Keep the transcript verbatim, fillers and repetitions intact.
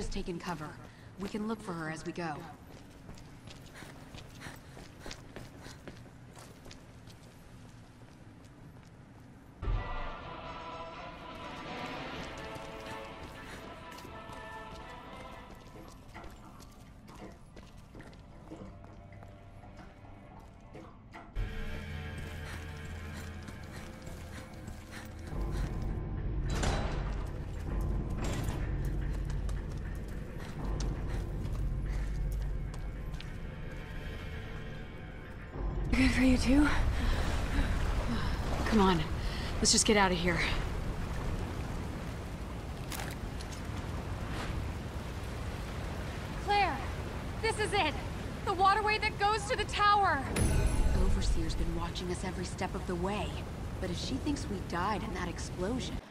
taken cover. We can look for her as we go. Good for you too? Come on, let's just get out of here. Claire, this is it! The waterway that goes to the tower! Overseer's been watching us every step of the way. But if she thinks we died in that explosion...